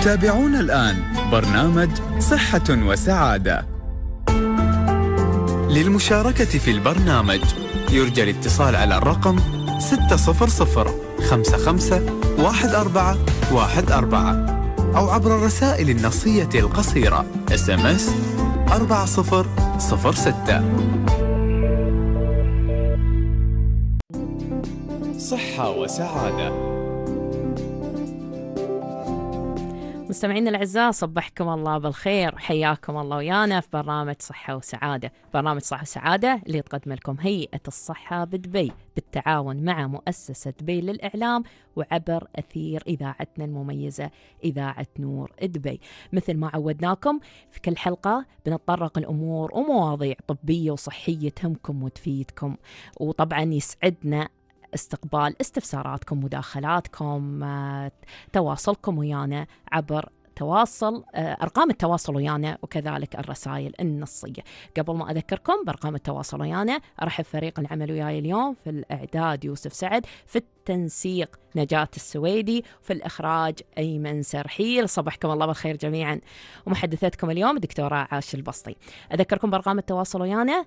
تتابعون الآن برنامج صحة وسعادة. للمشاركة في البرنامج يرجى الاتصال على الرقم 600551414 أو عبر الرسائل النصية القصيرة SMS 4006. صحة وسعادة. مستمعينا الأعزاء، صبحكم الله بالخير، حياكم الله ويانا في برنامج صحة وسعادة. برنامج صحة وسعادة اللي تقدم لكم هيئة الصحة بدبي بالتعاون مع مؤسسة دبي للإعلام وعبر أثير إذاعتنا المميزة إذاعة نور دبي. مثل ما عودناكم في كل حلقة بنتطرق الأمور ومواضيع طبية وصحية تهمكم وتفيدكم، وطبعا يسعدنا استقبال استفساراتكم، مداخلاتكم، تواصلكم ويانا عبر أرقام التواصل ويانا وكذلك الرسائل النصية. قبل ما أذكركم بأرقام التواصل ويانا، أرحب فريق العمل وياي اليوم: في الإعداد يوسف سعد، في التنسيق نجاة السويدي، في الإخراج أيمن سرحيل. صبحكم الله بالخير جميعا، ومحدثتكم اليوم الدكتورة عاش البسطي. أذكركم بأرقام التواصل ويانا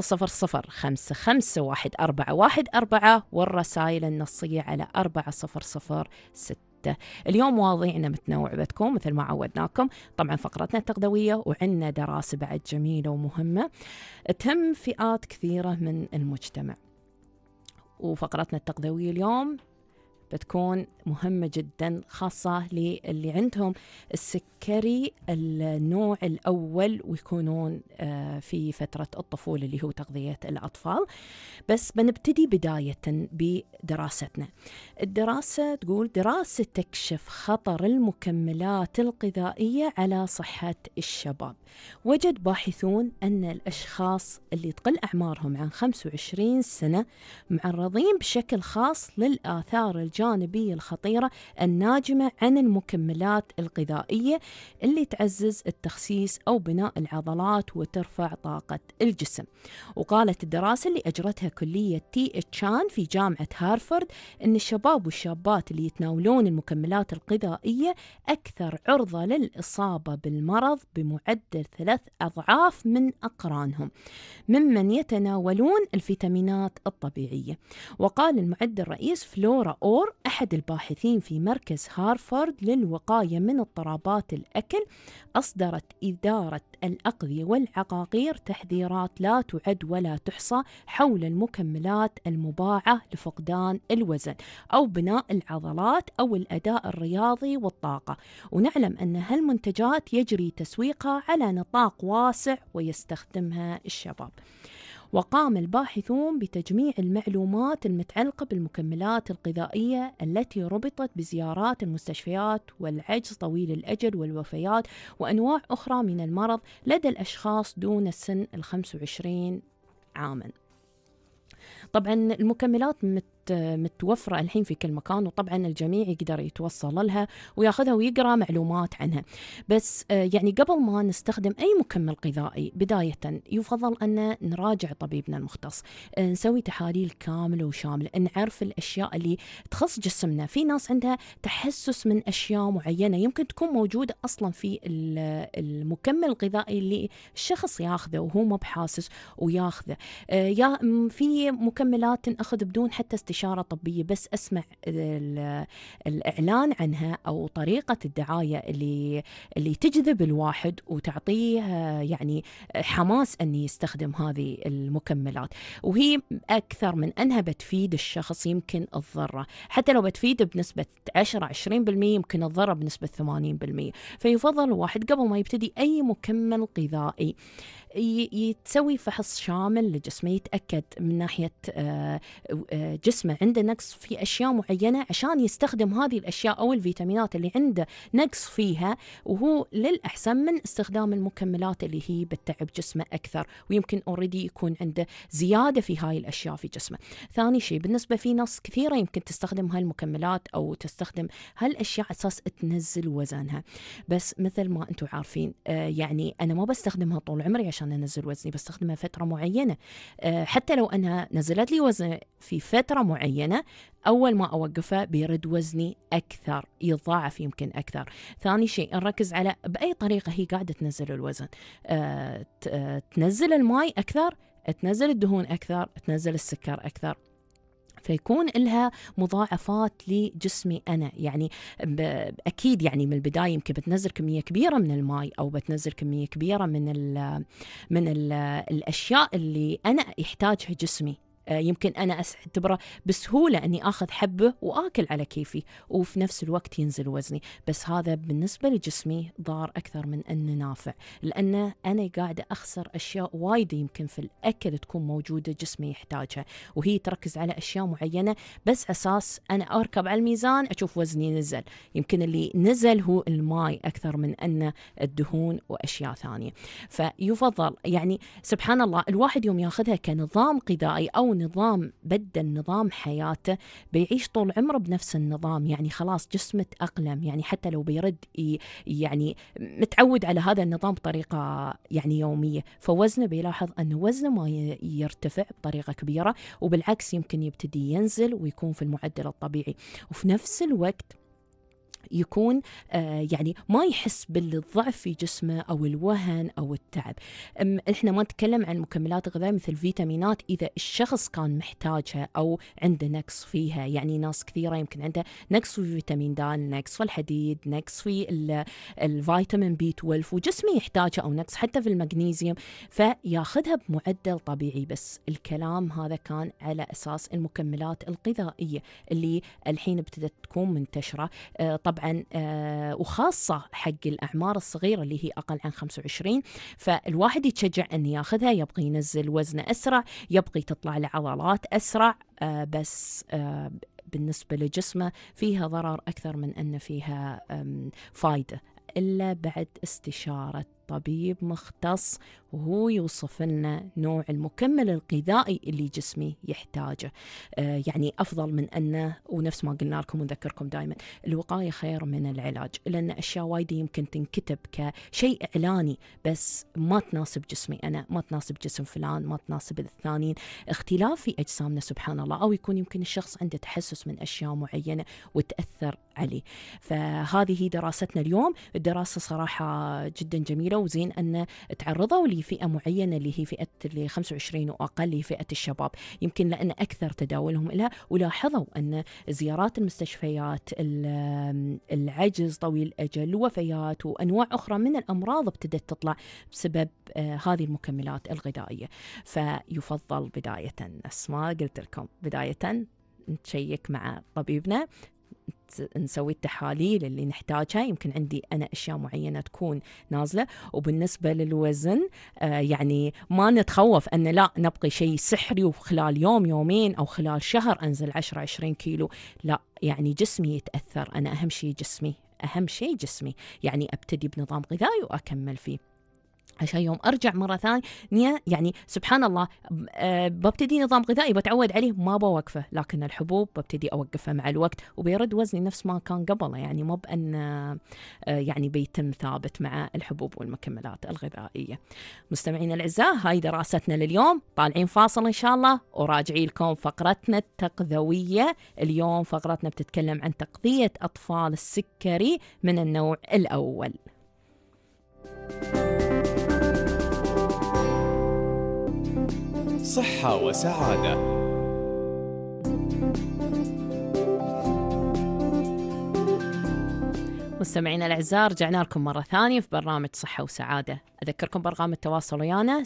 600-551414 والرسائل النصية على 4006. اليوم مواضيعنا متنوعة بتكون مثل ما عودناكم. طبعا فقرتنا التغذوية، وعندنا دراسة بعد جميلة ومهمة تهم فئات كثيرة من المجتمع. وفقرتنا التغذوية اليوم بتكون مهمة جدا، خاصة للي عندهم السكري النوع الأول ويكونون في فترة الطفولة اللي هو تغذية الأطفال. بس بنبتدي بداية بدراستنا. الدراسة تقول: دراسة تكشف خطر المكملات الغذائية على صحة الشباب. وجد باحثون أن الأشخاص اللي تقل أعمارهم عن 25 سنة معرضين بشكل خاص للآثار الجانبية الخطيرة الناجمة عن المكملات الغذائية اللي تعزز التخسيس أو بناء العضلات وترفع طاقة الجسم. وقالت الدراسة اللي أجرتها كلية تي اتشان في جامعة هارفارد أن الشباب والشابات اللي يتناولون المكملات الغذائية أكثر عرضة للإصابة بالمرض بمعدل 3 أضعاف من أقرانهم ممن يتناولون الفيتامينات الطبيعية. وقال المعد الرئيس فلورا أور، أحد الباحثين في مركز هارفارد للوقاية من اضطرابات الأكل: أصدرت إدارة الأغذية والعقاقير تحذيرات لا تعد ولا تحصى حول المكملات المباعة لفقدان الوزن أو بناء العضلات أو الأداء الرياضي والطاقة، ونعلم أن هالمنتجات يجري تسويقها على نطاق واسع ويستخدمها الشباب. وقام الباحثون بتجميع المعلومات المتعلقة بالمكملات الغذائية التي ربطت بزيارات المستشفيات والعجز طويل الأجل والوفيات وأنواع أخرى من المرض لدى الأشخاص دون السن 25 عاما. طبعا المكملات متوفرة الحين في كل مكان، وطبعا الجميع يقدر يتوصل لها وياخذها ويقرأ معلومات عنها. بس يعني قبل ما نستخدم أي مكمل غذائي بداية يفضل أن نراجع طبيبنا المختص، نسوي تحاليل كاملة وشاملة، نعرف الأشياء اللي تخص جسمنا. في ناس عندها تحسس من أشياء معينة يمكن تكون موجودة أصلا في المكمل الغذائي اللي الشخص ياخذه وهو مو بحاسس وياخذه. في مكملات أخذ بدون حتى استشارة طبية، بس أسمع الإعلان عنها أو طريقة الدعاية اللي تجذب الواحد وتعطيه يعني حماس أن يستخدم هذه المكملات، وهي أكثر من أنها بتفيد الشخص يمكن تضره. حتى لو بتفيد بنسبة 10-20% يمكن تضره بنسبة 80%. فيفضل الواحد قبل ما يبتدي أي مكمل غذائي يتسوي فحص شامل لجسمه، يتأكد من ناحية جسمه عنده نقص في أشياء معينة عشان يستخدم هذه الأشياء أو الفيتامينات اللي عنده نقص فيها، وهو للأحسن من استخدام المكملات اللي هي بتتعب جسمه أكثر ويمكن أوريدي يكون عنده زيادة في هاي الأشياء في جسمه. ثاني شيء، بالنسبة في ناس كثيرة يمكن تستخدم هاي المكملات أو تستخدم هالأشياء أساس تنزل وزنها، بس مثل ما أنتم عارفين يعني أنا ما بستخدمها طول عمري عشان عشان أنزل وزني، بستخدمها فترة معينة. حتى لو أنها نزلت لي وزن في فترة معينة، أول ما أوقفها بيرد وزني أكثر، يتضاعف يمكن أكثر. ثاني شيء نركز على بأي طريقة هي قاعدة تنزل الوزن. تنزل الماء أكثر، تنزل الدهون أكثر، تنزل السكر أكثر، فيكون لها مضاعفات لجسمي أنا. يعني أكيد يعني من البداية يمكن بتنزل كمية كبيرة من الماء، أو بتنزل كمية كبيرة من الأشياء اللي أنا يحتاجها جسمي. يمكن أنا أعتبره بسهولة أني أخذ حبة وآكل على كيفي، وفي نفس الوقت ينزل وزني، بس هذا بالنسبة لجسمي ضار أكثر من أنه نافع، لأن أنا قاعدة أخسر أشياء وايد يمكن في الأكل تكون موجودة جسمي يحتاجها، وهي تركز على أشياء معينة بس أساس أنا أركب على الميزان أشوف وزني نزل. يمكن اللي نزل هو الماء أكثر من أنه الدهون وأشياء ثانية. فيفضل يعني سبحان الله الواحد يوم ياخذها كنظام غذائي أو نظام بدل نظام حياته، بيعيش طول عمره بنفس النظام. يعني خلاص جسمه تأقلم، يعني حتى لو بيرد يعني متعود على هذا النظام بطريقة يعني يومية، فوزنه بيلاحظ أن وزنه ما يرتفع بطريقة كبيرة، وبالعكس يمكن يبتدي ينزل ويكون في المعدل الطبيعي، وفي نفس الوقت يكون يعني ما يحس بالضعف في جسمه أو الوهن أو التعب. إحنا ما نتكلم عن مكملات غذائية مثل الفيتامينات إذا الشخص كان محتاجها أو عنده نقص فيها. يعني ناس كثيرة يمكن عنده نقص في فيتامين د، نقص في الحديد، نقص في الفيتامين بي 12 وجسمه يحتاجها، أو نقص حتى في المغنيسيوم، فياخذها بمعدل طبيعي. بس الكلام هذا كان على أساس المكملات الغذائية اللي الحين ابتدت تكون منتشرة، طبعا وخاصة حق الأعمار الصغيرة اللي هي أقل عن 25. فالواحد يتشجع أن ياخذها، يبغي ينزل وزنه أسرع، يبغي تطلع له عضلات أسرع، بس بالنسبة لجسمه فيها ضرر أكثر من أن فيها فايدة، إلا بعد استشارة طبيب مختص وهو يوصف لنا نوع المكمل الغذائي اللي جسمي يحتاجه. يعني أفضل من أنه، ونفس ما قلنا لكم ونذكركم دائما، الوقاية خير من العلاج، لأن أشياء وايد يمكن تنكتب كشيء إعلاني بس ما تناسب جسمي أنا، ما تناسب جسم فلان، ما تناسب الثانيين. اختلاف في أجسامنا سبحان الله، أو يكون يمكن الشخص عنده تحسس من أشياء معينة وتأثر عليه. فهذه هي دراستنا اليوم. الدراسة صراحة جدا جميلة، وزين أن تعرضوا لفئة معينة اللي هي فئة اللي 25 وأقل، اللي هي فئة الشباب، يمكن لأن أكثر تداولهم لها، ولاحظوا أن زيارات المستشفيات، العجز طويل الأجل، الوفيات وأنواع أخرى من الأمراض ابتدت تطلع بسبب هذه المكملات الغذائية. فيفضل بداية، نفس ما قلت لكم، بداية نشيك مع طبيبنا، نسوي التحاليل اللي نحتاجها. يمكن عندي أنا أشياء معينة تكون نازلة. وبالنسبة للوزن يعني ما نتخوف أن لا نبقي شيء سحري وخلال يوم يومين أو خلال شهر أنزل 10-20 كيلو، لا، يعني جسمي يتأثر. أنا أهم شيء جسمي، أهم شيء جسمي، يعني أبتدي بنظام غذائي وأكمل فيه عشان يوم أرجع مرة ثانية يعني سبحان الله ببتدي نظام غذائي بتعود عليه ما بوقفه، لكن الحبوب ببتدي أوقفها مع الوقت وبيرد وزني نفس ما كان قبله. يعني مو بأن يعني بيتم ثابت مع الحبوب والمكملات الغذائية. مستمعين الأعزاء، هاي دراستنا لليوم، طالعين فاصل إن شاء الله وراجعي لكم فقرتنا التغذوية. اليوم فقرتنا بتتكلم عن تغذية أطفال السكري من النوع الأول. صحة وسعادة. مستمعينا الأعزاء، رجعنا لكم مرة ثانية في برنامج صحة وسعادة. أذكركم برقم التواصل ويانا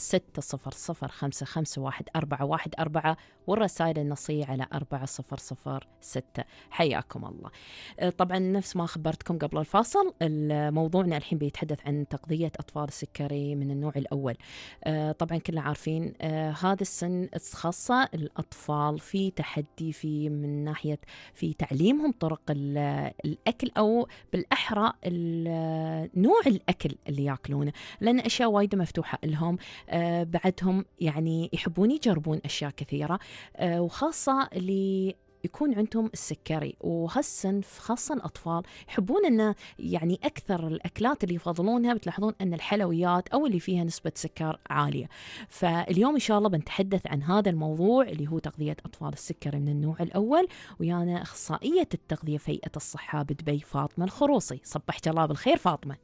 600-551-414 والرسائل النصية على 4006. حياكم الله. طبعا نفس ما خبرتكم قبل الفاصل، موضوعنا الحين بيتحدث عن تغذية أطفال السكري من النوع الأول. طبعا كلنا عارفين هذا السن خاصة الأطفال في تحدي في من ناحية في تعليمهم طرق الأكل، أو بالأحرى نوع الأكل اللي يأكلونه، لأن أشياء وايد مفتوحة لهم. بعدهم يعني يحبون يجربون أشياء كثيرة، وخاصة اللي يكون عندهم السكري. وهالصنف خاصة الأطفال يحبون أن يعني أكثر الأكلات اللي يفضلونها بتلاحظون أن الحلويات أو اللي فيها نسبة سكر عالية. فاليوم إن شاء الله بنتحدث عن هذا الموضوع اللي هو تغذية أطفال السكري من النوع الأول، ويانا أخصائية التغذية في هيئة الصحة بدبي فاطمة الخروصي. صبحت الله بالخير فاطمة.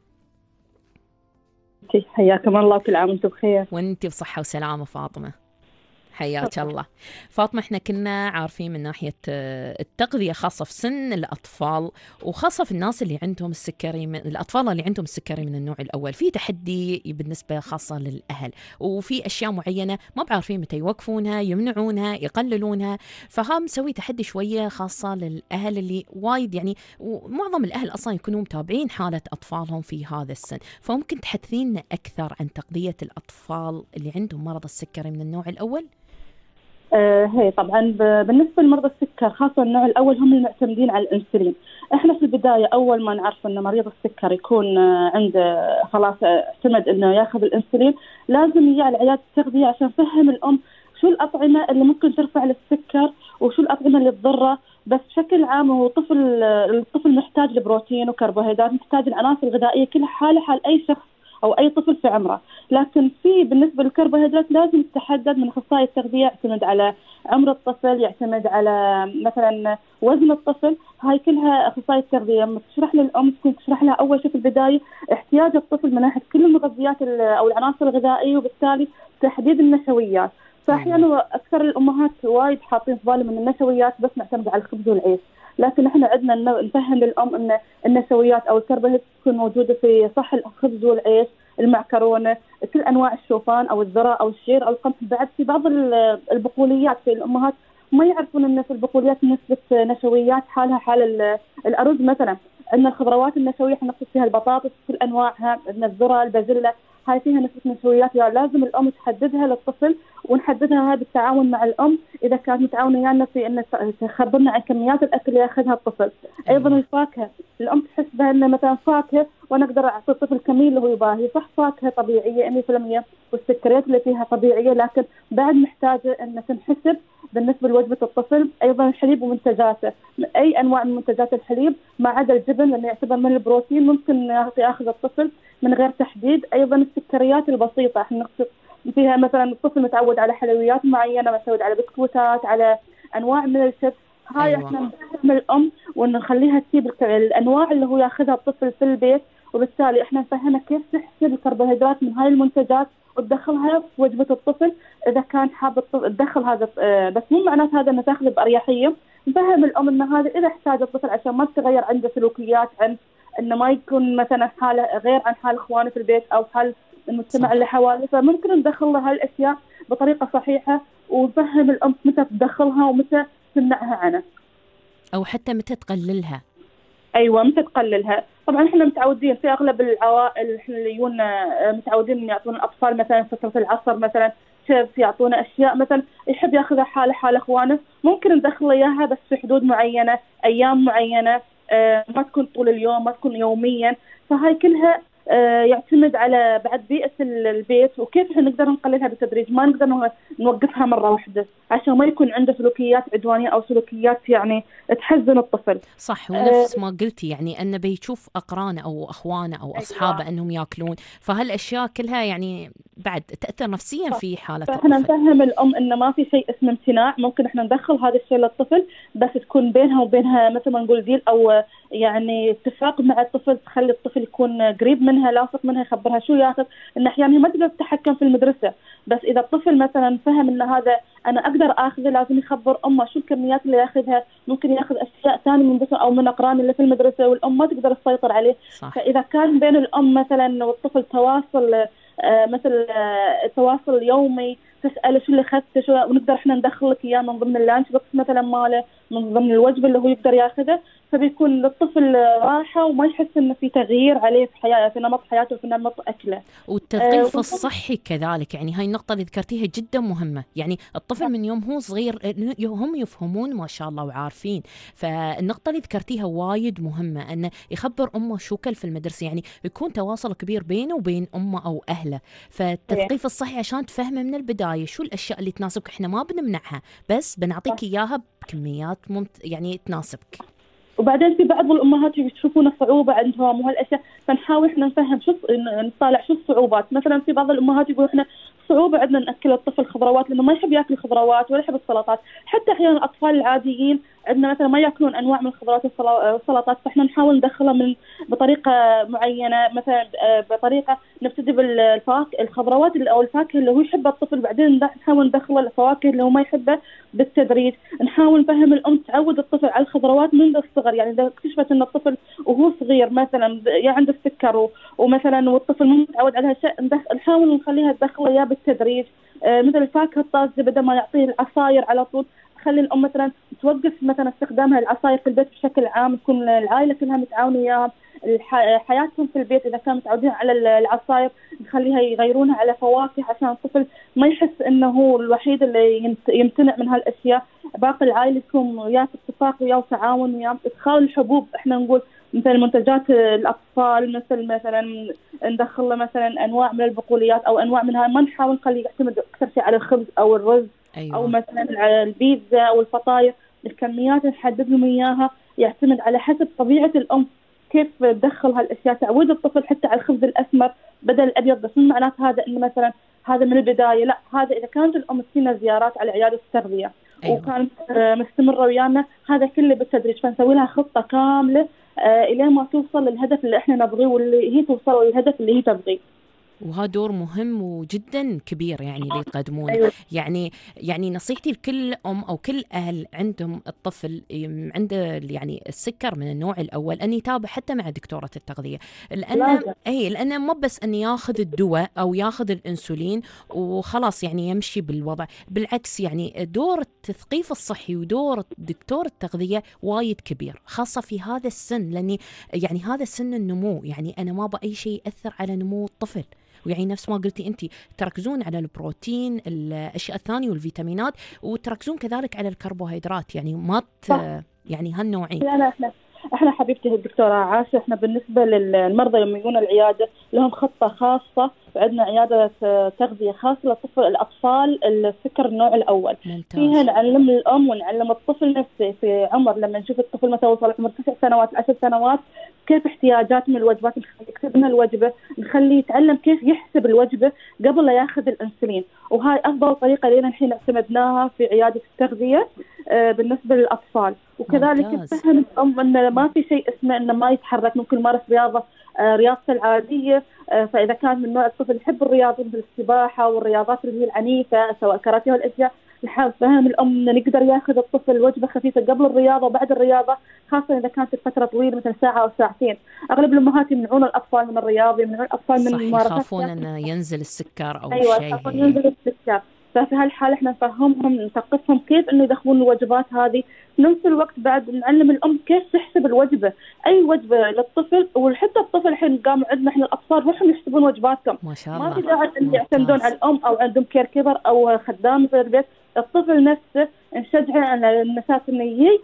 حياكم الله، كل عام وانتم بخير. وانت بصحة وسلامة فاطمة، حياك الله. فاطمة، احنا كنا عارفين من ناحية التغذية خاصة في سن الأطفال، وخاصة في الناس اللي عندهم السكري الأطفال اللي عندهم السكري من النوع الأول، في تحدي بالنسبة خاصة للأهل، وفي أشياء معينة ما بعرفين متى يوقفونها، يمنعونها، يقللونها. فهم مسوي تحدي شوية خاصة للأهل اللي وايد يعني، ومعظم الأهل أصلا يكونوا متابعين حالة أطفالهم في هذا السن. فممكن تحدثينا أكثر عن تغذية الأطفال اللي عندهم مرض السكري من النوع الأول؟ هي طبعا بالنسبه لمرضى السكر خاصه النوع الاول هم المعتمدين على الانسولين. احنا في البدايه اول ما نعرف ان مريض السكر يكون عنده خلاص اعتمد انه ياخذ الانسولين، لازم يجي على عياده التغذيه عشان نفهم الام شو الاطعمه اللي ممكن ترفع السكر وشو الاطعمه اللي تضره. بس بشكل عام هو الطفل محتاج لبروتين وكربوهيدرات، محتاج العناصر الغذائيه كلها حاله حال اي شخص او اي طفل في عمره. لكن بالنسبه للكربوهيدرات لازم يتحدد من اخصائي التغذيه، يعتمد على عمر الطفل، يعتمد على مثلا وزن الطفل. هاي كلها اخصائي التغذيه لما تشرح للام تكون تشرح لها اول شيء في البدايه احتياج الطفل من ناحيه كل المغذيات او العناصر الغذائيه، وبالتالي تحديد النشويات. فاحيانا اكثر الامهات وايد حاطين في بالهم ان النشويات بس نعتمد على الخبز والعيش، لكن احنا عندنا نفهم للام ان النشويات او الكربوهيدرات تكون موجوده في صح الخبز والعيش، المعكرونه، كل انواع الشوفان او الذره او الشعير او القمح. بعد في بعض البقوليات في الامهات ما يعرفون ان في البقوليات نسبه نشويات حالها حال الارز مثلا. عندنا الخضروات النشويه احنا نقصد فيها البطاطس كل انواعها، عندنا الذره، البازلاء، هاي فيها نسبه نشويات. يعني لازم الام تحددها للطفل، ونحددها هاي بالتعاون مع الام اذا كانت متعاونه ويانا في ان تخبرنا عن كميات الاكل اللي ياخذها الطفل. ايضا الفاكهه، الام تحس بها ان مثلا فاكهه وانا اقدر اعطي الطفل الكميه اللي هو يباهي، صح فاكهه طبيعيه 100% والسكريات اللي فيها طبيعيه، لكن بعد محتاجه ان تنحسب بالنسبه لوجبه الطفل. ايضا الحليب ومنتجاته، اي انواع من منتجات الحليب ما عدا الجبن لانه يعتبر من البروتين ممكن ياخذ الطفل من غير تحديد. ايضا السكريات البسيطه احنا نقصد فيها مثلا الطفل متعود على حلويات معينه، متعود على بسكوتات، على انواع من الشيبس، هاي احنا نفهم الام ونخليها تجيب الانواع اللي هو ياخذها الطفل في البيت، وبالتالي احنا نفهمها كيف تحسب الكربوهيدرات من هاي المنتجات وتدخلها في وجبه الطفل اذا كان حاب تدخل هذا. بس مو معناته هذا انه تاخذه باريحيه. نفهم الام ان هذا اذا احتاج الطفل عشان ما تتغير عنده سلوكيات، عن انه ما يكون مثلا حاله غير عن حال اخوانه في البيت او حال المجتمع اللي حواليه، فممكن ندخل لها هالاشياء بطريقه صحيحه، ونفهم الام متى تدخلها ومتى تمنعها عنه، او حتى متى تقللها. ايوه متى تقللها. طبعا احنا متعودين في اغلب العوائل اللي يجونا متعودين ان يعطون الاطفال مثلا فتره العصر مثلا شيبس، يعطونا اشياء مثلا يحب ياخذها حال اخوانه، ممكن ندخل اياها بس في حدود معينه، ايام معينه، ما تكون طول اليوم، ما تكون يوميا. فهاي كلها يعتمد على بعد بيئة البيت وكيف احنا نقدر نقللها بالتدريج، ما نقدر نوقفها مرة واحدة عشان ما يكون عنده سلوكيات عدوانية أو سلوكيات يعني تحزن الطفل. صح، ونفس ما قلتي يعني أنه بيشوف أقرانه أو أخوانه أو أصحابه أيوة. أنهم يأكلون، فهالأشياء كلها يعني بعد تأثر نفسيا في حالة الطفل. فاحنا نفهم الأم إنه ما في شيء اسمه امتناع، ممكن احنا ندخل هذا الشيء للطفل بس تكون بينها وبينها مثل ما نقول ديل أو يعني اتفاق مع الطفل، تخلي الطفل يكون قريب منها، لاصق منها، يخبرها شو ياخذ. إن أحيانا ما تقدر تتحكم في المدرسة، بس إذا الطفل مثلا فهم إن هذا أنا أقدر آخذه، لازم يخبر أمه شو الكميات اللي ياخذها. ممكن ياخذ أشياء ثانية من بس أو من أقران اللي في المدرسة والأم ما تقدر تسيطر عليه. صح. فإذا كان بين الأم مثلا والطفل تواصل مثل تواصل يومي، تسأله شو اللي أخذته شو، ونقدر إحنا ندخلك إياه من ضمن اللانش بوكس مثلا ماله، من ضمن الوجبة اللي هو يقدر ياخذه، فبيكون للطفل راحة وما يحس إنه في تغيير عليه في حياته، في نمط حياته وفي نمط أكله. والتثقيف الصحي كذلك، يعني هاي النقطة اللي ذكرتيها جدا مهمة. يعني الطفل من يوم هو صغير هم يفهمون ما شاء الله وعارفين، فالنقطة اللي ذكرتيها وايد مهمة، أنه يخبر أمه شو كل في المدرسة، يعني يكون تواصل كبير بينه وبين أمه أو أهله. فالتثقيف الصحي عشان تفهمه من البداية البداية شو الأشياء اللي تناسبك. إحنا ما بنمنعها، بس بنعطيك إياها بكميات يعني تناسبك. وبعدين في بعض الامهات يشوفون صعوبه عندهم وهالاشياء، فنحاول احنا نفهم شو، نطالع شو الصعوبات. مثلا في بعض الامهات يقول احنا صعوبه عندنا ناكل الطفل خضروات لانه ما يحب ياكل خضروات ولا يحب السلطات. حتى احيانا الاطفال العاديين عندنا مثلا ما ياكلون انواع من الخضروات والسلطات، فاحنا نحاول ندخلها من بطريقه معينه. مثلا بطريقه نبتدي بالفواكه الخضروات او الفاكهه اللي هو يحبها الطفل، بعدين نحاول ندخل الفواكه اللي هو ما يحبها بالتدريج. نحاول نفهم الام تعود الطفل على الخضروات منذ الصغر. يعني اذا اكتشفت ان الطفل وهو صغير مثلا عنده السكر ومثلا والطفل مو متعود على هالشيء، نحاول نخليها تدخله اياه بالتدريج. مثل الفاكهه الطازجه بدل ما يعطيه العصاير على طول، خلي الام مثلا توقف مثلا استخدامها العصاير في البيت بشكل عام، تكون العائله كلها متعاونيه وياها. حياتهم في البيت اذا كانوا متعودين على العصاير نخليها يغيرونها على فواكه عشان الطفل ما يحس انه هو الوحيد اللي يمتنع من هالاشياء. باقي العائله يكون وياه اتفاق وياه وتعاون وياه. ادخال الحبوب احنا نقول مثل منتجات الاطفال، مثلا ندخل له مثلا انواع من البقوليات او انواع منها، ما نحاول نخليه يعتمد اكثر شيء على الخبز او الرز. أيوة. او مثلا على البيتزا او الفطاير. الكميات نحدد لهم اياها يعتمد على حسب طبيعه الام كيف تدخل هالاشياء. تعود الطفل حتى على الخبز الاسمر بدل الابيض، بس من معنات هذا انه مثلا هذا من البدايه، لا، هذا اذا كانت الام تجينا زيارات على عياده التغذيه. أيوة. وكانت مستمره ويانا، هذا كله بالتدريج، فنسوي لها خطه كامله الى ما توصل للهدف اللي احنا نبغيه واللي هي توصل للهدف اللي هي تبغيه. وهذا دور مهم وجدا كبير يعني اللي تقدمونه. أيوة. يعني نصيحتي لكل ام او كل اهل عندهم الطفل عنده يعني السكر من النوع الاول ان يتابع حتى مع دكتوره التغذيه، لان مو بس ان ياخذ الدواء او ياخذ الانسولين وخلاص يعني يمشي بالوضع. بالعكس يعني دور التثقيف الصحي ودور دكتور التغذيه وايد كبير، خاصه في هذا السن، لاني يعني هذا سن النمو. يعني انا ما ابغى اي شيء ياثر على نمو الطفل. ويعني نفس ما قلتي أنت تركزون على البروتين، الأشياء الثانية والفيتامينات، وتركزون كذلك على الكربوهيدرات، يعني ما يعني هالنوعين. لا احنا حبيبتي الدكتورة عاشة، احنا بالنسبة للمرضى يوم يجون العيادة لهم خطة خاصة. عندنا عيادة تغذية خاصة للطفل الأطفال السكر النوع الأول. ممتاز. فيها نعلم الأم ونعلم الطفل نفسه في عمر، لما نشوف الطفل مثلا وصل عمر 9 سنوات 10 سنوات كيف احتياجات من الوجبات، نكتب لنا الوجبة، نخليه يتعلم كيف يحسب الوجبة قبل لا ياخذ الانسولين. وهاي أفضل طريقة لنا الحين اعتمدناها في عيادة التغذية بالنسبة للأطفال. وكذلك نفهم الأم أن ما في شيء اسمه أنه ما يتحرك، ممكن يمارس رياضته العادية. فإذا كان من نوع الطفل يحب الرياضة مثل السباحة والرياضات اللي هي العنيفة سواء كاراتيه والأشياء، نحاول فهم الأم أنه نقدر ياخذ الطفل وجبة خفيفة قبل الرياضة وبعد الرياضة، خاصة إذا كانت الفترة طويلة مثل ساعة أو ساعتين. أغلب الأمهات يمنعون الأطفال من الرياضة، يمنعون الأطفال من الممارسات، يخافون أنه ينزل السكر أو أيوة شيء. يخافون ينزل السكر. ففي هالحالة احنا نفهمهم نثقفهم كيف انه يدخلون الوجبات هذه. في نفس الوقت بعد نعلم الام كيف تحسب الوجبه، اي وجبه للطفل. وحتى الطفل الحين قاموا عندنا احنا الاطفال روحهم يحسبون وجباتهم، ما شاء الله. ما في داعي ان يعتمدون على الام او عندهم كير كيبر او خدام في البيت. الطفل نفسه نشجعه على الاساس انه يجي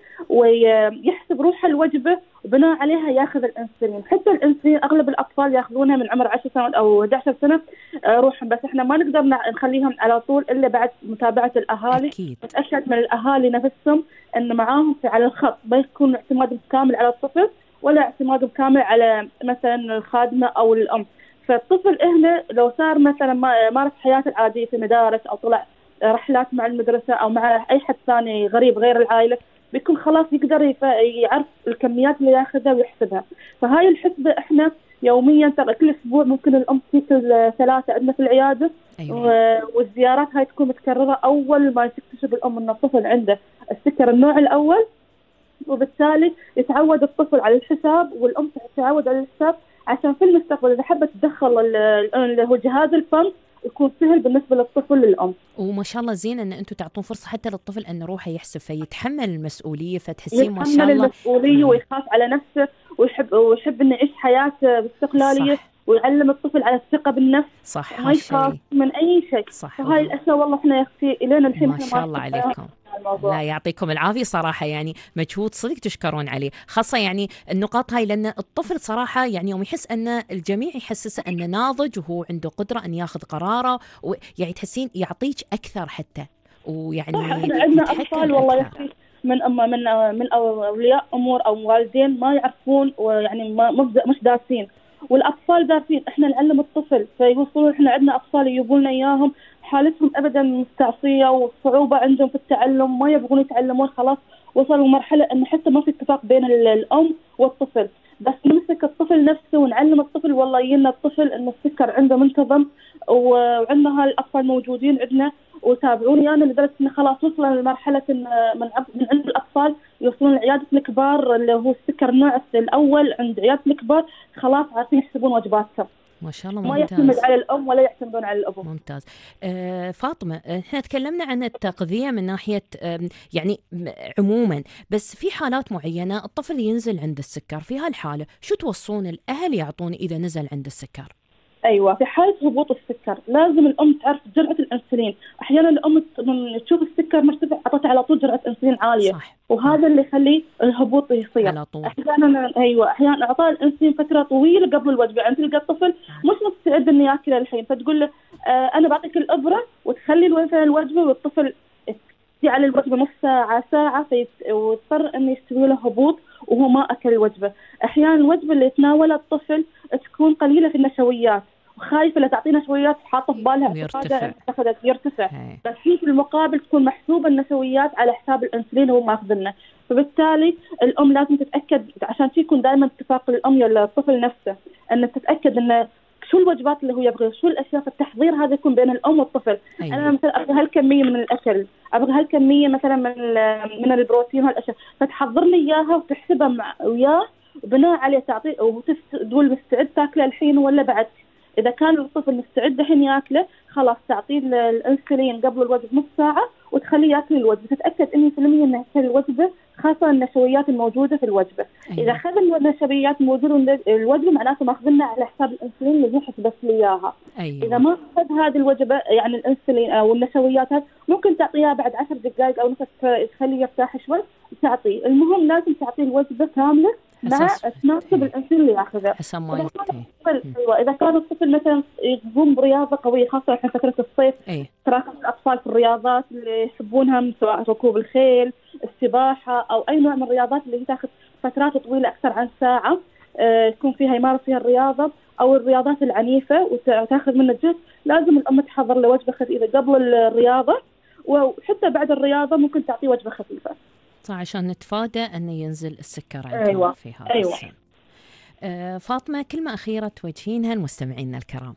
ويحسب روحه الوجبه وبناء عليها ياخذ الانسولين. حتى الانسولين اغلب الاطفال ياخذونها من عمر 10 سنوات او 11 سنه روحهم، بس احنا ما نقدر نخليهم على طول الا بعد متابعه الاهالي. نتاكد من الاهالي نفسهم ان معاهم على الخط، ما يكون اعتمادهم كامل على الطفل ولا اعتمادهم كامل على مثلا الخادمه او الام. فالطفل هنا لو صار مثلا مارس حياته العاديه في مدارس او طلع رحلات مع المدرسه او مع اي حد ثاني غريب غير العائله، بيكون خلاص يقدر يعرف الكميات اللي ياخذها ويحسبها. فهاي الحسبه احنا يوميا، ترى كل اسبوع ممكن الام تجي ثلاثه عندنا في العياده. أيوة. والزيارات هاي تكون متكرره اول ما تكتشف الام ان الطفل عنده السكر النوع الاول، وبالتالي يتعود الطفل على الحساب والام تتعود على الحساب، عشان في المستقبل اذا حبت تدخل اللي هو جهاز الفم يكون سهل بالنسبه للطفل للام. وما شاء الله زين ان انتم تعطون فرصه حتى للطفل ان روحه يحسب فيتحمل المسؤوليه، فتحسين ما شاء الله يتحمل المسؤوليه ويخاف على نفسه ويحب انه يعيش حياه باستقلاليه. صح. ويعلم الطفل على الثقة بالنفس، صح وما يخاف من أي شيء. صح. فهاي الأشياء والله إحنا يا أختي إلينا الحين ما شاء الله عليكم. لا يعطيكم العافية صراحة، يعني مجهود صدق تشكرون عليه، خاصة يعني النقاط هاي، لأن الطفل صراحة يعني يوم يحس أن الجميع يحسسه أنه ناضج وهو عنده قدرة أن ياخذ قراره، ويعني تحسين يعطيك أكثر حتى، ويعني احنا عندنا أطفال والله يا أختي من أولياء أمور أو والدين ما يعرفون، ويعني مش دارسين، والأطفال دارسين. احنا نعلم الطفل فيوصلون. احنا عندنا أطفال يجيبوا لنا إياهم حالتهم أبدا مستعصية وصعوبة عندهم في التعلم، ما يبغون يتعلمون، خلاص وصلوا مرحلة أن حتى ما في اتفاق بين الأم والطفل. بس نمسك الطفل نفسه ونعلم الطفل، والله يجينا الطفل أن السكر عنده منتظم، وعندنا هالأطفال موجودين عندنا وتابعوني يعني، لدرجة إن خلاص وصلنا لمرحلة إن من عند الأطفال يوصلون لعيادة الكبار اللي هو السكر النوع الأول عند عيادة الكبار، خلاص عارفين يحسبون واجباتهم. ما شاء الله، ما يعتمد على الأم ولا يعتمدون على الأب. ممتاز. فاطمة، احنا تكلمنا عن التغذية من ناحية يعني عموما، بس في حالات معينة الطفل ينزل عند السكر، في هالحالة شو توصون الأهل يعطون إذا نزل عند السكر؟ ايوه، في حاله هبوط السكر لازم الام تعرف جرعه الانسولين. احيانا الام تشوف السكر مرتفع اعطت على طول جرعه انسولين عاليه، صح. وهذا اللي يخلي الهبوط يصير على طول. احيانا اعطاء الانسولين فتره طويله قبل الوجبه، يعني تلقى الطفل مش مستعد انه ياكل الحين، فتقول له انا بعطيك الابره وتخلي مثلا الوجبه، والطفل تجي على الوجبه نص ساعه ساعه ويضطر انه يستوي له هبوط وهو ما اكل الوجبه. احيانا الوجبه اللي يتناولها الطفل تكون قليله في النشويات، وخايفه لا تعطي نشويات، حاطه في بالها يرتفع. بس هي في المقابل تكون محسوبه النشويات على حساب الانسولين هو ماخذنه. فبالتالي الام لازم تتاكد، عشان يكون دائما اتفاق الام يا الطفل نفسه، ان تتاكد انه شو الوجبات اللي هو يبغى، شو الاشياء في التحضير، هذا يكون بين الام والطفل. أيوة. انا مثلا ابغى هالكميه من الاكل، ابغى هالكميه مثلا من البروتين هالاشياء، فتحضر لي اياها وتحسبها مع وياه، وبناء عليه تعطيه وتقول مستعد تاكله الحين ولا بعد. اذا كان الطفل مستعد الحين ياكله، خلاص تعطيه الانسولين قبل الوجبه نص ساعه وتخليه ياكل الوجبه، تتاكد 100% انه ياكل الوجبه، خاصه النشويات الموجوده في الوجبه. أيوة. اذا اخذ النشويات موجوده الوجبه معناته ماخذنا على حساب الانسولين اللي هي حسبت لي اياها. أيوة. اذا ما اخذ هذه الوجبه يعني الانسولين او النشويات ممكن تعطيها بعد 10 دقائق او نص، تخليه يرتاح شوي وتعطيه. المهم لازم تعطيه الوجبه كامله مع تناسب الانسولين اللي ياخذه. اذا كان الطفل مثلا يقوم برياضه قويه، خاصه الحين فتره الصيف، تراكم الاطفال في الرياضات اللي يحبونها سواء ركوب الخيل، السباحه، او اي نوع من الرياضات اللي تاخذ فترات طويله اكثر عن ساعه، يكون فيها يمارس فيها الرياضه، او الرياضات العنيفه وتاخذ منه جهد، لازم الام تحضر له وجبه خفيفه قبل الرياضه، وحتى بعد الرياضه ممكن تعطيه وجبه خفيفه عشان نتفادى أن ينزل السكر عندهم في هذا السن. فاطمة، كلمة أخيرة توجهينها لمستمعينا الكرام.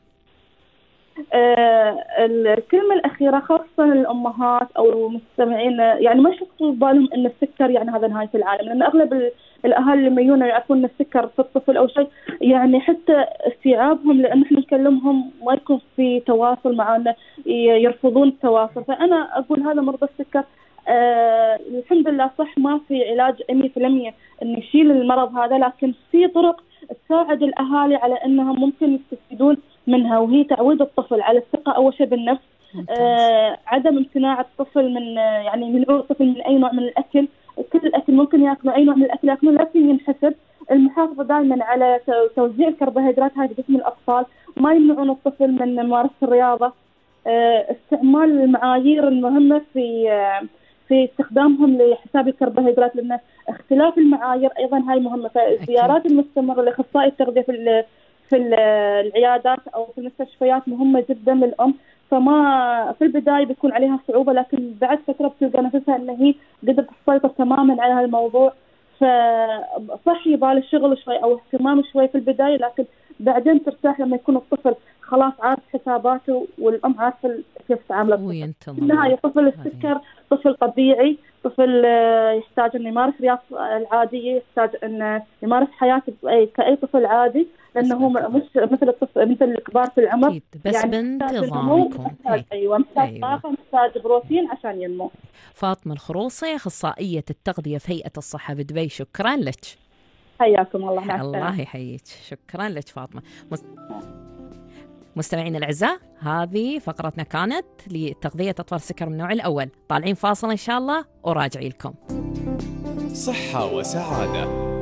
الكلمة الأخيرة خاصة للأمهات أو المستمعين، يعني ما يحطوا بالهم أن السكر يعني هذا نهاية العالم، لأن أغلب الأهالي لما يجونا يعرفون أن السكر في الطفل أو شيء، يعني حتى استيعابهم لأن احنا نكلمهم ما يكون في تواصل معنا، يرفضون التواصل. فأنا أقول هذا مرضى السكر الحمد لله صح ما في علاج 100% أن يشيل المرض هذا، لكن في طرق تساعد الأهالي على أنهم ممكن يستفيدون منها، وهي تعويد الطفل على الثقة أول شيء بالنفس، عدم امتناع الطفل من يعني منعو الطفل من أي نوع من الأكل، كل الأكل ممكن يأكله، أي نوع من الأكل يأكله لكن ينحسب، المحافظة دائما على توزيع الكربوهيدرات هذه جسم الأطفال، ما يمنعون الطفل من ممارسة الرياضة، استعمال المعايير المهمة في استخدامهم لحساب الكربوهيدرات، لأن اختلاف المعايير أيضا هاي مهمة. فالزيارات المستمرة لأخصائي التغذية في العيادات أو في المستشفيات مهمة جدا للأم. فما في البداية بيكون عليها صعوبة، لكن بعد فترة بتلقى نفسها أن هي قدرت تسيطر تماما على هالموضوع. فصح يبال الشغل شوي أو اهتمام شوي في البداية، لكن بعدين ترتاح لما يكون الطفل خلاص عارف حساباته والأم عارفة كيف تعامل الطفل. النهاية طفل السكر طفل طبيعي، طفل يحتاج أن يمارس رياضة العادية، يحتاج أن يمارس حياته كأي طفل عادي، لأنه هو مش مثل الطفل مثل الكبار في العمر. أكيد. بس يعني بانتظامكم. محتاج طاقة، محتاج بروتين عشان ينمو. فاطمة الخروصي، أخصائية التغذية في هيئة الصحة بدبي، شكرا لك. حياكم الله، مع السلامة. الله يحييك، شكرا لك فاطمة. مستمعين الأعزاء، هذه فقرتنا كانت لتغذية أطفال السكر من النوع الأول. طالعين فاصل إن شاء الله وراجعي لكم. صحة وسعادة.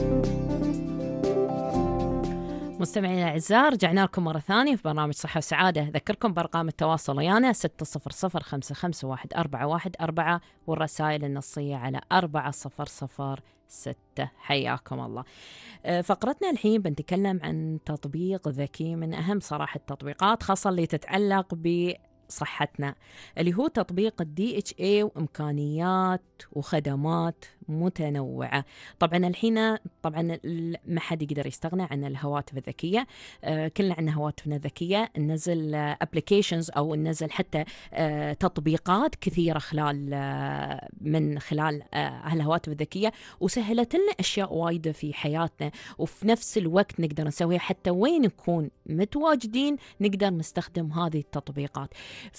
مستمعين الأعزاء، رجعنا لكم مرة ثانية في برنامج صحة وسعادة. أذكركم بأرقام التواصل ويانا 600-55-114 والرسائل النصية على 4006. حياكم الله. فقرتنا الحين بنتكلم عن تطبيق ذكي من أهم صراحة التطبيقات، خاصة اللي تتعلق بصحتنا، اللي هو تطبيق DHA وإمكانيات وخدمات متنوعة. طبعا الحين ما حد يقدر يستغنى عن الهواتف الذكية. كلنا عندنا هواتفنا الذكية، ننزل ابليكيشنز أو ننزل حتى تطبيقات كثيرة من خلال هالهواتف الذكية، وسهلت لنا أشياء وايدة في حياتنا، وفي نفس الوقت نقدر نسويها حتى وين نكون متواجدين نقدر نستخدم هذه التطبيقات.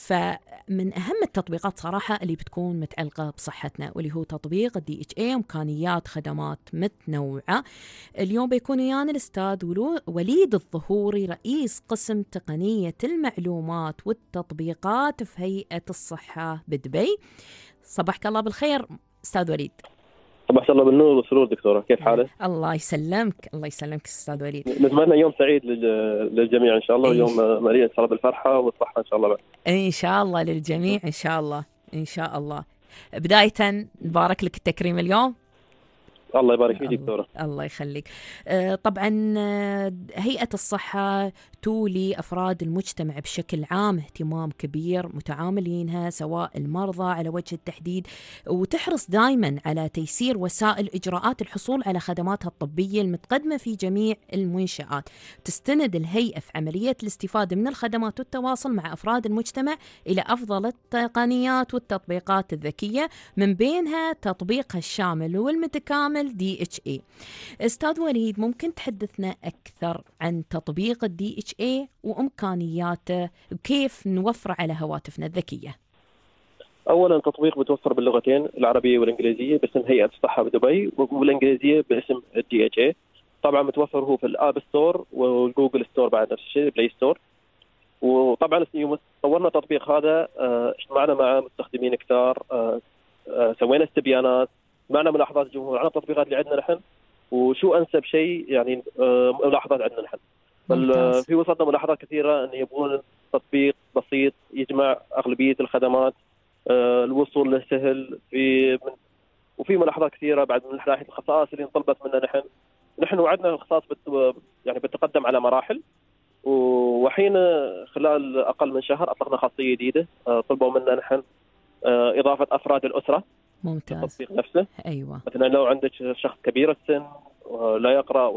فمن أهم التطبيقات صراحة اللي بتكون متعلقة بصحتنا، واللي هو تطبيق DHA إمكانيات خدمات متنوعة. اليوم بيكون ويانا الأستاذ وليد الظهوري، رئيس قسم تقنية المعلومات والتطبيقات في هيئة الصحة بدبي. صباحك الله بالخير أستاذ وليد. صباح الله بالنور والسرور دكتورة، كيف حالك؟ الله يسلمك، الله يسلمك أستاذ وليد. نتمنى يوم سعيد للجميع إن شاء الله، ويوم مليء إن شاء الله بالفرحة والصحة إن شاء الله. إن شاء الله للجميع إن شاء الله إن شاء الله. بداية نبارك لك التكريم اليوم. الله يبارك فيك دكتورة. الله يخليك. طبعا هيئة الصحة تولي أفراد المجتمع بشكل عام اهتمام كبير متعاملينها، سواء المرضى على وجه التحديد، وتحرص دائما على تيسير وسائل إجراءات الحصول على خدماتها الطبية المتقدمة في جميع المنشآت. تستند الهيئة في عملية الاستفادة من الخدمات والتواصل مع أفراد المجتمع إلى أفضل التقنيات والتطبيقات الذكية، من بينها تطبيقها الشامل والمتكامل DHA. أستاذ وليد، ممكن تحدثنا أكثر عن تطبيق DHA وإمكانياته وكيف نوفر على هواتفنا الذكية؟ أولا التطبيق بتوفر باللغتين العربية والإنجليزية باسم هيئة الصحة بدبي، وبالإنجليزية باسم DHA. طبعا متوفر هو في الآب ستور والجوجل ستور بعد نفس الشيء، بلاي ستور. وطبعا يوم طورنا التطبيق هذا اجتمعنا مع مستخدمين كثار، سوينا استبيانات، معنا ملاحظات الجمهور عن التطبيقات اللي عندنا نحن، وشو أنسب شيء يعني ملاحظات عندنا نحن. في وصلنا ملاحظات كثيرة أن يبغون تطبيق بسيط يجمع أغلبية الخدمات، الوصول له سهل، وفي ملاحظات كثيرة بعد من ناحية الخصائص اللي انطلبت منا نحن وعدنا الخصائص يعني بتقدم على مراحل، وحين خلال أقل من شهر أطلقنا خاصية جديدة طلبوا منا نحن إضافة أفراد الأسرة. ممتاز. التطبيق نفسه. أيوة. مثلا لو عندك شخص كبير السن لا يقرأ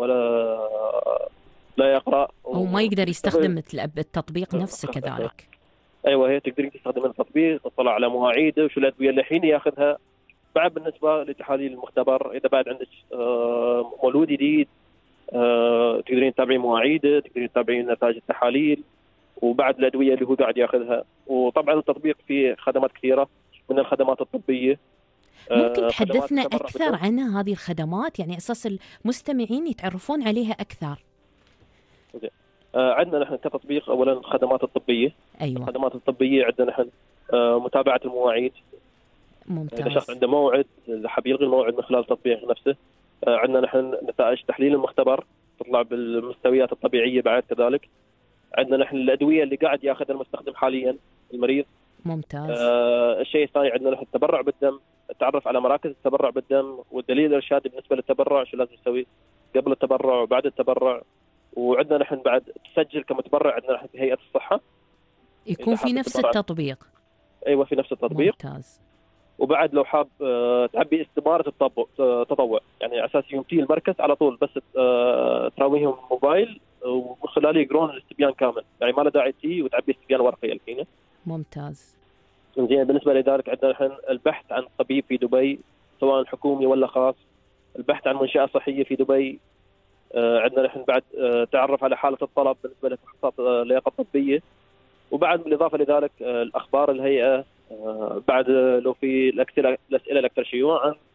أو ما يقدر يستخدم التطبيق نفسه كذلك. أيوة، هي تقدرين تستخدم التطبيق، تطلع على مواعيده وشو الأدوية اللي الحين ياخذها. بعد بالنسبة لتحاليل المختبر، إذا بعد عندك مولود جديد تقدرين تتابعين مواعيده، تقدرين تتابعين نتائج التحاليل، وبعد الأدوية اللي هو قاعد ياخذها. وطبعا التطبيق فيه خدمات كثيرة من الخدمات الطبية. ممكن تحدثنا أكثر عن هذه الخدمات، يعني أساس المستمعين يتعرفون عليها أكثر؟ عندنا نحن كتطبيق أولا الخدمات الطبية. أيوة. الخدمات الطبية عندنا نحن متابعة المواعيد. ممتاز. إذا شخص عنده موعد حاب يلغي الموعد من خلال التطبيق نفسه. عندنا نحن نتائج تحليل المختبر تطلع بالمستويات الطبيعية بعد كذلك. عندنا نحن الأدوية اللي قاعد ياخذها المستخدم حاليا المريض. ممتاز. الشيء الثاني عندنا نحن التبرع بالدم، التعرف على مراكز التبرع بالدم والدليل الإرشادي بالنسبة للتبرع، شو لازم نسوي قبل التبرع وبعد التبرع. وعندنا نحن بعد تسجل كمتبرع عندنا نحن في هيئة الصحة، يكون في نفس التطبيق. أيوة، في نفس التطبيق. ممتاز. وبعد لو حاب تعبي استمارة التطوع، يعني على أساس يوم تيجي المركز على طول بس تراويهم موبايل ومن خلاله يقرون الاستبيان كامل، يعني ما له داعي تيجي وتعبي استبيان ورقي الحين. ممتاز. زين. بالنسبة لذلك عندنا نحن البحث عن طبيب في دبي سواء حكومي ولا خاص، البحث عن منشأة صحية في دبي. عندنا نحن بعد تعرف على حالة الطلب بالنسبة لتخصصات اللياقة الطبية. وبعد بالإضافة لذلك الأخبار الهيئة، بعد لو في الأسئلة الأكثر شيوعا،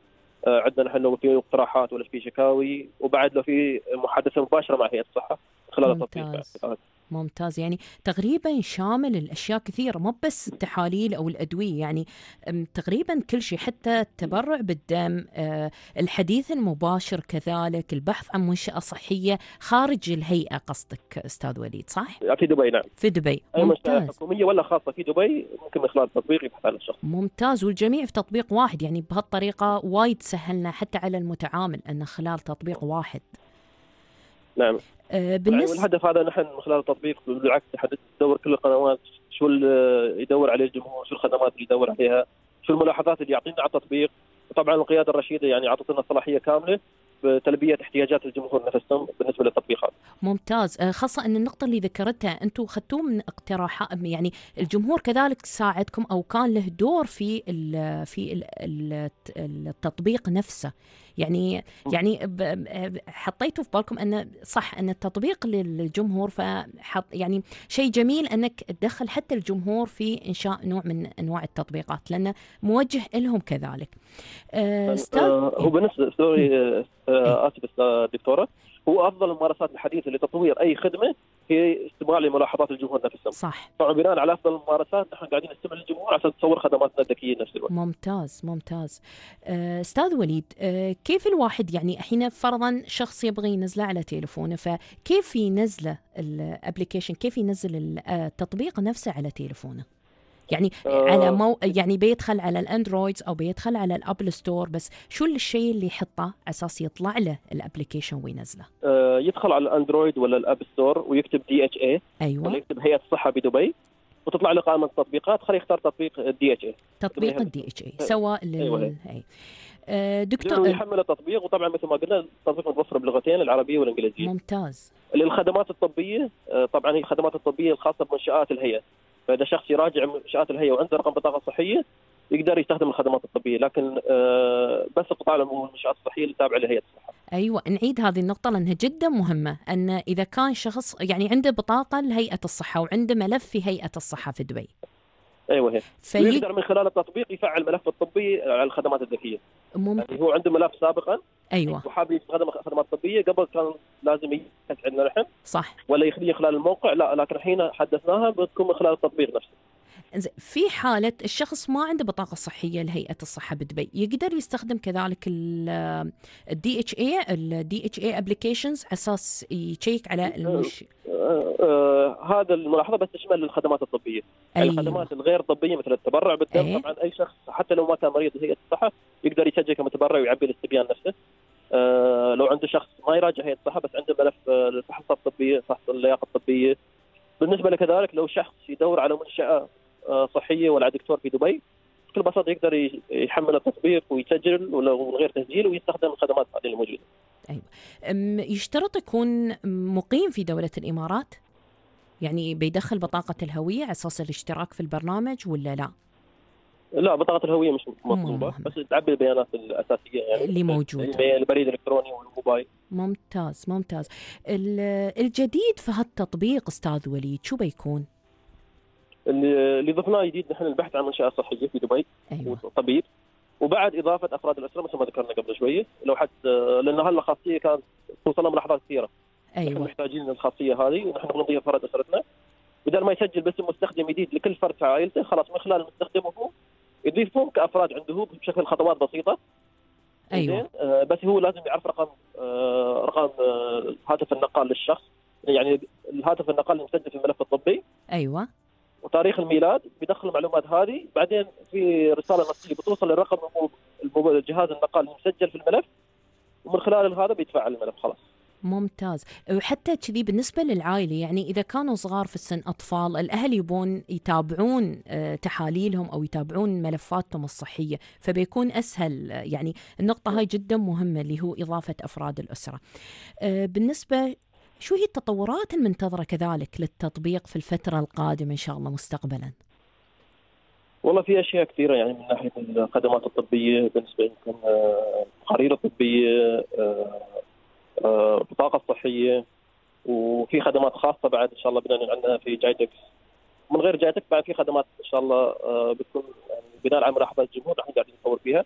عندنا نحن لو في اقتراحات ولا في شكاوي، وبعد لو في محادثه مباشره مع هيئه الصحه خلال التطبيق. ممتاز، يعني تقريبا شامل الأشياء كثيرة، مو بس التحاليل أو الأدوية، يعني تقريبا كل شيء، حتى التبرع بالدم، الحديث المباشر كذلك، البحث عن منشأة صحية خارج الهيئة قصدك أستاذ وليد، صح؟ في دبي، نعم، في دبي. أي منشأة حكومية ولا خاصة في دبي ممكن من خلال التطبيق يبحث عن الشخص. ممتاز، والجميع في تطبيق واحد، يعني بهالطريقة وايد سهلنا حتى على المتعامل أن خلال تطبيق واحد. نعم. والهدف هذا نحن من خلال التطبيق بالعكس تدور كل القنوات شو اللي يدور عليه الجمهور، شو الخدمات اللي يدور عليها، شو الملاحظات اللي يعطينا على التطبيق. وطبعا القيادة الرشيدة يعني أعطتنا صلاحية كاملة بتلبية احتياجات الجمهور نفسهم بالنسبة للتطبيقات. ممتاز، خاصة أن النقطة اللي ذكرتها أنتم أخذتوه من اقتراحات، يعني الجمهور كذلك ساعدكم أو كان له دور في التطبيق نفسه، يعني حطيتوا في بالكم أن صح أن التطبيق للجمهور، فحط يعني شيء جميل أنك تدخل حتى الجمهور في إنشاء نوع من أنواع التطبيقات لأنه موجه لهم كذلك. هو بالنسبة آسف دكتورة، هو أفضل الممارسات الحديثة لتطوير أي خدمة هي استماع لملاحظات الجمهور نفسهم. صح. طبعا بناء على أفضل الممارسات نحن قاعدين نستمع للجمهور عشان تصور خدماتنا الذكية نفس الوقت. ممتاز. أستاذ وليد، كيف الواحد يعني الحين فرضا شخص يبغي ينزله على تليفونه، فكيف ينزله الابليكيشن، كيف ينزل التطبيق نفسه على تليفونه؟ يعني على يعني بيدخل على الاندرويد او بيدخل على الابل ستور، بس شو الشيء اللي يحطه على اساس يطلع له الابليكيشن وينزله؟ يدخل على الاندرويد ولا الاب ستور ويكتب DHA. ايوه، ولا يكتب هيئة الصحة بدبي وتطلع له قائمة تطبيقات، خليه يختار تطبيق DHA. تطبيق DHA سواء دكتور يحمل التطبيق، وطبعا مثل ما قلنا التطبيق متوفر بلغتين العربية والانجليزية. ممتاز. للخدمات الطبية طبعا هي الخدمات الطبية الخاصة بمنشآت الهيئة، فإذا شخص يراجع منشآت الهيئة وعنده رقم بطاقة صحية يقدر يستخدم الخدمات الطبية، لكن بس القطاع العمومي والمنشآت الصحية اللي تابعة لهيئة الصحة. أيوة، نعيد هذه النقطة لأنها جدا مهمة، أن إذا كان شخص يعني عنده بطاقة لهيئة الصحة وعنده ملف في هيئة الصحة في دبي، ايوه هي يقدر من خلال التطبيق يفعل ملف الطبي على الخدمات الذكيه. يعني هو عنده ملف سابقا، ايوه، وحاب يستخدم خدمات طبيه، قبل كان لازم يسجل عندنا نحن، صح، ولا يخليه خلال الموقع، لا، لكن الحين حدثناها بتكون من خلال التطبيق نفسه. في حالة الشخص ما عنده بطاقة صحية لهيئة الصحة بدبي، يقدر يستخدم كذلك ال DHA applications على أساس يشيك على هذا الملاحظة بس تشمل الخدمات الطبية. أيوة. الخدمات الغير طبية مثل التبرع بالدم، طبعا أي شخص حتى لو ما كان مريض هيئة الصحة يقدر يسجل كمتبرع ويعبي الاستبيان نفسه. لو عنده شخص ما يراجع هيئة الصحة بس عنده ملف الفحوصات الطبية، فحص اللياقة الطبية. بالنسبة لكذلك لو شخص يدور على منشأة صحية ولا دكتور في دبي، بكل بساطة يقدر يحمل التطبيق ويسجل ولو من غير تسجيل ويستخدم الخدمات هذه الموجودة. أيوة. يشترط يكون مقيم في دولة الإمارات؟ يعني بيدخل بطاقة الهوية على أساس الاشتراك في البرنامج ولا لا؟ لا، بطاقة الهوية مش مطلوبة، بس تعبي البيانات الأساسية يعني اللي موجودة، البريد الإلكتروني والموبايل. ممتاز. الجديد في هالتطبيق أستاذ وليد شو بيكون؟ اللي ضفناه جديد نحن البحث عن منشأة صحية في دبي. أيوة. وطبيب، وبعد إضافة أفراد الأسرة مثل ما ذكرنا قبل شوية، لو حد لأن هالخاصية كانت توصلنا ملاحظات كثيرة. أيوة. نحن محتاجين الخاصية هذه ونحن نضيف أفراد أسرتنا، بدل ما يسجل باسم مستخدم جديد لكل فرد في عائلته، خلاص من خلال المستخدم هو يضيفهم كأفراد عنده بشكل خطوات بسيطة. أيوة. بس هو لازم يعرف رقم هاتف النقال للشخص، يعني الهاتف النقال المسجل في الملف الطبي. أيوة. وتاريخ الميلاد، بيدخل المعلومات هذه، بعدين في رسالة نصية بتوصل للرقم الجهاز النقال المسجل في الملف، ومن خلال هذا بيتفعل الملف خلاص. ممتاز. وحتى كذي بالنسبة للعائلة، يعني إذا كانوا صغار في السن أطفال، الأهل يبون يتابعون تحاليلهم أو يتابعون ملفاتهم الصحية، فبيكون أسهل. يعني النقطة هاي جدا مهمة اللي هو إضافة أفراد الأسرة. بالنسبة شو هي التطورات المنتظرة كذلك للتطبيق في الفترة القادمة إن شاء الله مستقبلا؟ والله في أشياء كثيرة، يعني من ناحية الخدمات الطبية بالنسبة يمكن خريطة طبية، بطاقة صحية، وفي خدمات خاصة بعد إن شاء الله بناء عنها في جايدكس. من غير جايدكس بعد في خدمات إن شاء الله بتكون يعني بناء على ملاحظات الجمهور نحن قاعدين نصور فيها.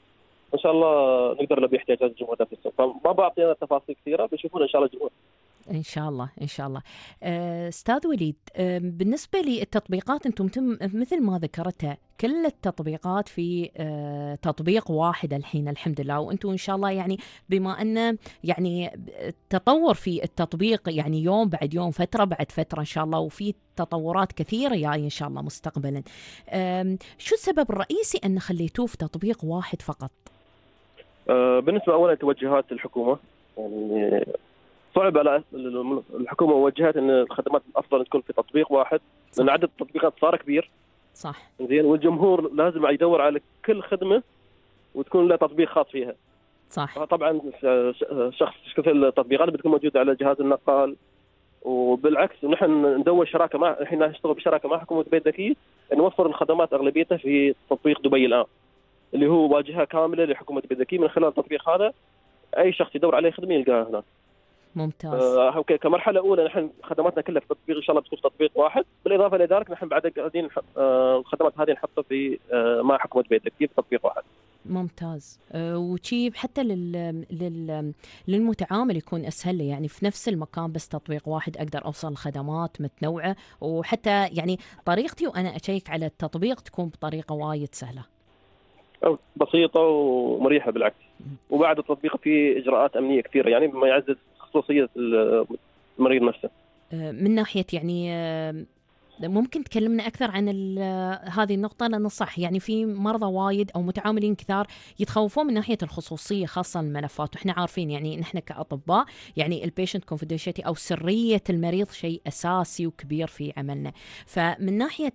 ان شاء الله نقدر نلبي احتياجات الجمهور في السوق. فما بعطي انا تفاصيل كثيره، بيشوفون ان شاء الله الجمهور. إن شاء الله إن شاء الله. أستاذ وليد، بالنسبة للتطبيقات أنتم مثل ما ذكرتها كل التطبيقات في تطبيق واحد الحين الحمد لله، وأنتم إن شاء الله يعني بما أن يعني تطور في التطبيق يعني يوم بعد يوم فترة بعد فترة إن شاء الله، وفي تطورات كثيرة جاية إن شاء الله مستقبلا. شو السبب الرئيسي أن خليتوه في تطبيق واحد فقط؟ بالنسبة أولا توجهات الحكومة، يعني صعب على الحكومة وجهت أن الخدمات الأفضل تكون في تطبيق واحد، لأن عدد التطبيقات صار كبير. صح. زين، والجمهور لازم يدور على كل خدمة وتكون له تطبيق خاص فيها. صح. طبعا شخص كل التطبيقات بتكون موجودة على جهاز النقال، وبالعكس نحن ندور شراكة مع، الحين نشتغل بشراكة مع حكومة دبي الذكية نوفر الخدمات أغلبيتها في تطبيق دبي الآن، اللي هو واجهة كاملة لحكومة دبي الذكية. من خلال التطبيق هذا أي شخص يدور عليه خدمة يلقاها هناك. ممتاز. كمرحلة أولى نحن خدماتنا كلها في تطبيق إن شاء الله بتكون في تطبيق واحد، بالإضافة لذلك نحن بعد قاعدين الخدمات هذه نحطها في مع حكومة دبي الذكية في تطبيق واحد. ممتاز. وشيء حتى للمتعامل يكون أسهل، يعني في نفس المكان بس تطبيق واحد أقدر أوصل خدمات متنوعة، وحتى يعني طريقتي وأنا أشيك على التطبيق تكون بطريقة وايد سهلة أو بسيطة ومريحة بالعكس. وبعد التطبيق فيه إجراءات أمنية كثيرة، يعني بما يعزز خصوصية المريض نفسه. من ناحية يعني ممكن تكلمنا أكثر عن هذه النقطة، لأنه صح يعني في مرضى وايد أو متعاملين كثار يتخوفون من ناحية الخصوصية خاصة الملفات، وإحنا عارفين يعني نحن كأطباء يعني البيشنت كونفيدنشاليتي أو سرية المريض شيء أساسي وكبير في عملنا. فمن ناحية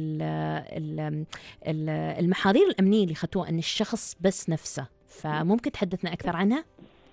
المحاذير الأمنية اللي خدوها أن الشخص بس نفسه، فممكن تحدثنا أكثر عنها؟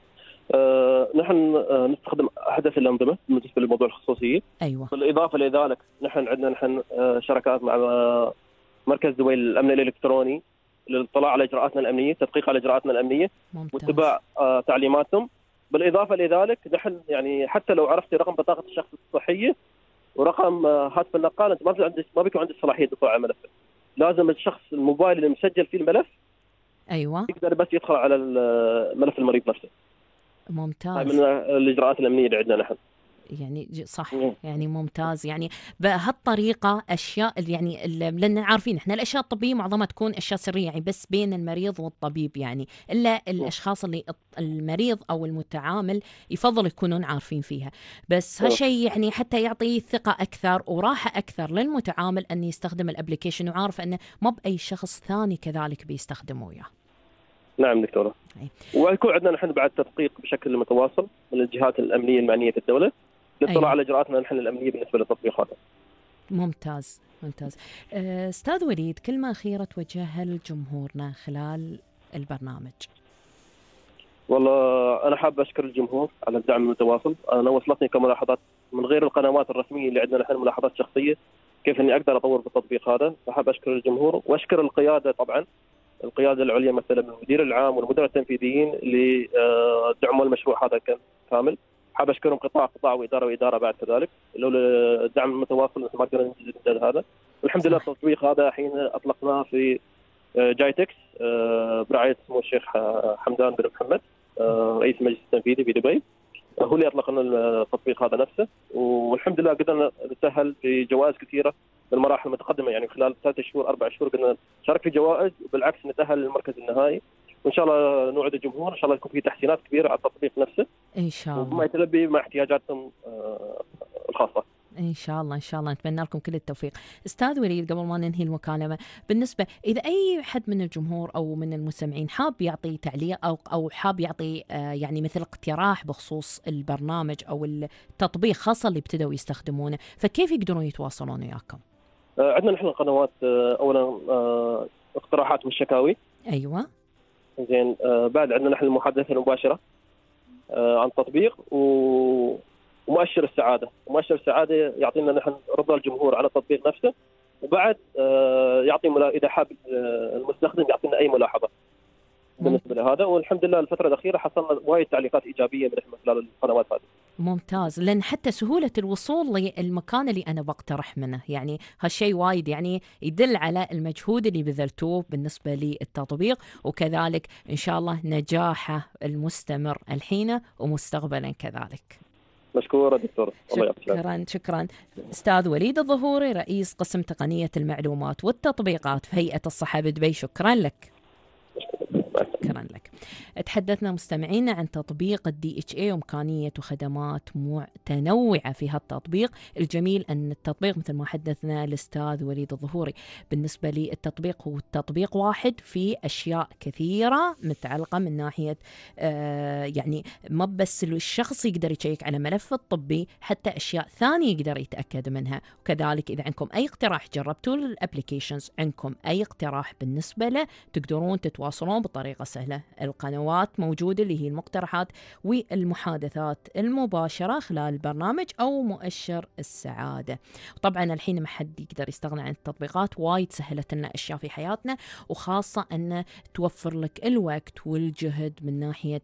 نحن نستخدم أحدث الأنظمة بالنسبة لموضوع الخصوصية. أيوة. بالإضافة لذلك نحن عندنا شراكات مع مركز دبي الأمن الإلكتروني للاطلاع على إجراءاتنا الأمنية، تدقيق على إجراءاتنا الأمنية، واتباع تعليماتهم. بالإضافة لذلك نحن يعني حتى لو عرفتي رقم بطاقة الشخص الصحية ورقم هاتف النقال، أنت ما بيكون عندك صلاحية دفاع عن ملفه. لازم الشخص الموبايل اللي مسجل فيه الملف أيوة يقدر بس يدخل على ملف المريض نفسه. ممتاز. من الإجراءات الأمنية اللي عندنا نحن. يعني صح. يعني ممتاز. يعني بهالطريقة أشياء يعني لأن عارفين إحنا الأشياء الطبية معظمها تكون أشياء سرية يعني بس بين المريض والطبيب، يعني إلا الأشخاص اللي المريض أو المتعامل يفضل يكونون عارفين فيها. بس هالشيء يعني حتى يعطي ثقة أكثر وراحة أكثر للمتعامل أن يستخدم الأبليكيشن وعارف أنه ما بأي شخص ثاني كذلك بيستخدمه إياه. نعم دكتورة. ويكون عندنا نحن بعد تدقيق بشكل متواصل من الجهات الأمنية المعنية في الدولة للاطلاع على إجراءاتنا نحن الأمنية بالنسبة للتطبيق هذا. ممتاز ممتاز. أستاذ وليد، كلمة أخيرة توجهها لجمهورنا خلال البرنامج. والله أنا حاب أشكر الجمهور على الدعم المتواصل. أنا وصلتني كملاحظات من غير القنوات الرسمية اللي عندنا نحن ملاحظات شخصية كيف إني أقدر أطور بالتطبيق هذا. فحاب أشكر الجمهور وأشكر القيادة، طبعا القيادة العليا مثلا المدير العام والمدراء التنفيذيين اللي دعموا المشروع هذا كامل. حاب أشكرهم قطاع وإدارة بعد كذلك، لولا الدعم المتواصل ما قدرنا ننجز هذا. والحمد لله التطبيق هذا حين أطلقناه في جايتكس برعاية سمو الشيخ حمدان بن محمد رئيس المجلس التنفيذي في دبي، هو اللي أطلق لنا التطبيق هذا نفسه. والحمد لله قدرنا نتأهل في جوائز كثيرة بالمراحل المتقدمة، يعني خلال 3 شهور 4 شهور قدرنا نشارك في جوائز، وبالعكس نتأهل للمركز النهائي. وإن شاء الله نوعد الجمهور إن شاء الله يكون في تحسينات كبيرة على التطبيق نفسه إن شاء الله، وما يتلبي مع احتياجاتهم الخاصة. إن شاء الله إن شاء الله نتمنى لكم كل التوفيق. أستاذ وليد، قبل ما ننهي المكالمة، بالنسبة إذا أي حد من الجمهور أو من المستمعين حاب يعطي تعليق أو حاب يعطي يعني مثل اقتراح بخصوص البرنامج أو التطبيق خاصة اللي ابتدوا يستخدمونه، فكيف يقدرون يتواصلون وياكم؟ عندنا نحن قنوات، أولا اقتراحات والشكاوي. أيوة. زين. بعد عندنا نحن المحادثة المباشرة عن التطبيق، ومؤشر السعادة. مؤشر السعادة يعطينا نحن رضا الجمهور على التطبيق نفسه، وبعد يعطي إذا حاب المستخدم يعطينا أي ملاحظة بالنسبة لهذا. والحمد لله الفترة الأخيرة حصلنا وايد تعليقات إيجابية من خلال القنوات هذه. ممتاز، لأن حتى سهولة الوصول للمكان اللي أنا بقترح منه، يعني هالشيء وايد يعني يدل على المجهود اللي بذلتوه بالنسبة للتطبيق، وكذلك إن شاء الله نجاحه المستمر الحين ومستقبلا كذلك. مشكورة دكتور. شكرا أستاذ وليد الظهوري، رئيس قسم تقنية المعلومات والتطبيقات في هيئة الصحة بدبي. شكرا لك. شكرا لك. تحدثنا مستمعينا عن تطبيق DHA وإمكانية وخدمات متنوعة في هالتطبيق. الجميل أن التطبيق مثل ما حدثنا الأستاذ وليد الظهوري، بالنسبة لي التطبيق هو تطبيق واحد في أشياء كثيرة متعلقة من ناحية يعني ما بس الشخص يقدر يشيك على ملف الطبي، حتى أشياء ثانية يقدر يتأكد منها. وكذلك إذا عندكم أي اقتراح، جربتوا الابليكيشنز، عندكم أي اقتراح بالنسبة له، تقدرون تتواصلون بطريقة سهلة. القنوات موجودة اللي هي المقترحات والمحادثات المباشرة خلال البرنامج أو مؤشر السعادة. طبعا الحين ما حد يقدر يستغنى عن التطبيقات، وايد سهلت لنا أشياء في حياتنا، وخاصة أن توفر لك الوقت والجهد من ناحية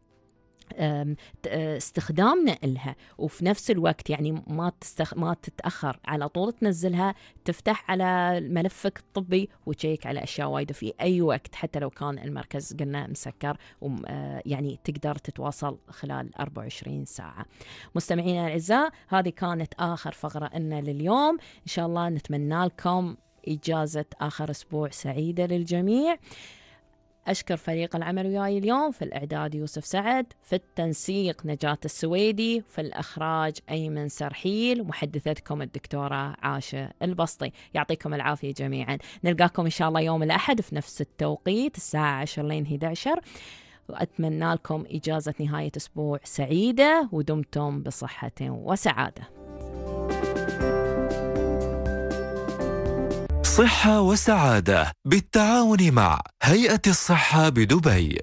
استخدامنا إلها، وفي نفس الوقت يعني ما تتأخر، على طول تنزلها، تفتح على ملفك الطبي وتشيك على أشياء وايدة في أي وقت، حتى لو كان المركز قلنا مسكر، يعني تقدر تتواصل خلال 24 ساعة. مستمعينا الأعزاء، هذه كانت آخر فقرة لنا لليوم. إن شاء الله نتمنى لكم إجازة آخر أسبوع سعيدة للجميع. أشكر فريق العمل وياي اليوم، في الإعداد يوسف سعد، في التنسيق نجاة السويدي، في الإخراج أيمن سرحيل، ومحدثتكم الدكتورة عاشة البسطي. يعطيكم العافية جميعا. نلقاكم إن شاء الله يوم الأحد في نفس التوقيت الساعة 10 لين 11. وأتمنى لكم إجازة نهاية أسبوع سعيدة، ودمتم بصحة وسعادة. صحة وسعادة بالتعاون مع هيئة الصحة بدبي.